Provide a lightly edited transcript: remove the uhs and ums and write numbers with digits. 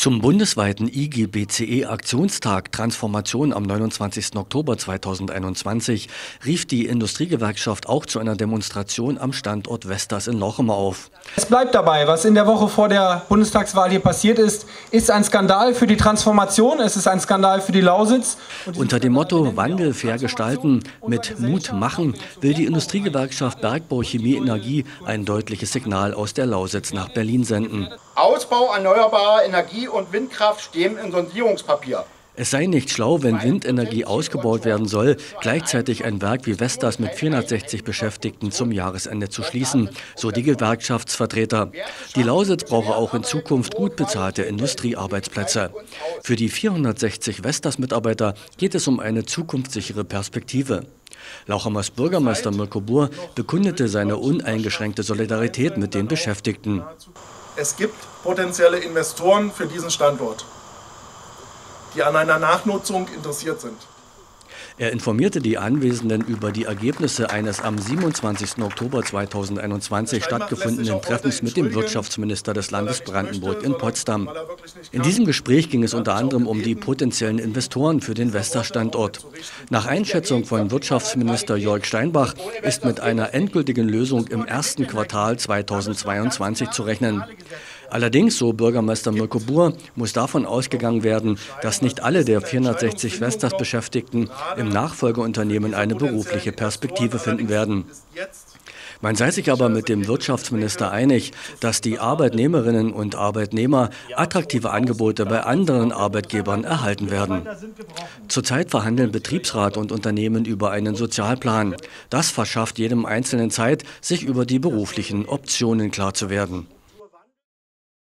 Zum bundesweiten IGBCE-Aktionstag Transformation am 29. Oktober 2021 rief die Industriegewerkschaft auch zu einer Demonstration am Standort Vestas in Lochum auf. Es bleibt dabei, was in der Woche vor der Bundestagswahl hier passiert ist ein Skandal für die Transformation, es ist ein Skandal für die Lausitz. Unter dem Motto Wandel fair gestalten, mit Mut machen, will die Industriegewerkschaft Bergbau Chemie Energie ein deutliches Signal aus der Lausitz nach Berlin senden. Ausbau erneuerbarer Energie und Windkraft stehen im Sondierungspapier. Es sei nicht schlau, wenn Windenergie ausgebaut werden soll, gleichzeitig ein Werk wie Vestas mit 460 Beschäftigten zum Jahresende zu schließen, so die Gewerkschaftsvertreter. Die Lausitz brauche auch in Zukunft gut bezahlte Industriearbeitsplätze. Für die 460 Vestas-Mitarbeiter geht es um eine zukunftssichere Perspektive. Lauchhamers Bürgermeister Mirko Buhr bekundete seine uneingeschränkte Solidarität mit den Beschäftigten. Es gibt potenzielle Investoren für diesen Standort, die an einer Nachnutzung interessiert sind. Er informierte die Anwesenden über die Ergebnisse eines am 27. Oktober 2021 stattgefundenen Treffens mit dem Wirtschaftsminister des Landes Brandenburg in Potsdam. In diesem Gespräch ging es unter anderem um die potenziellen Investoren für den Vestas-Standort. Nach Einschätzung von Wirtschaftsminister Jörg Steinbach ist mit einer endgültigen Lösung im ersten Quartal 2022 zu rechnen. Allerdings, so Bürgermeister Mirko Buhr, muss davon ausgegangen werden, dass nicht alle der 460 Vestas-Beschäftigten im Nachfolgeunternehmen eine berufliche Perspektive finden werden. Man sei sich aber mit dem Wirtschaftsminister einig, dass die Arbeitnehmerinnen und Arbeitnehmer attraktive Angebote bei anderen Arbeitgebern erhalten werden. Zurzeit verhandeln Betriebsrat und Unternehmen über einen Sozialplan. Das verschafft jedem Einzelnen Zeit, sich über die beruflichen Optionen klar zu werden.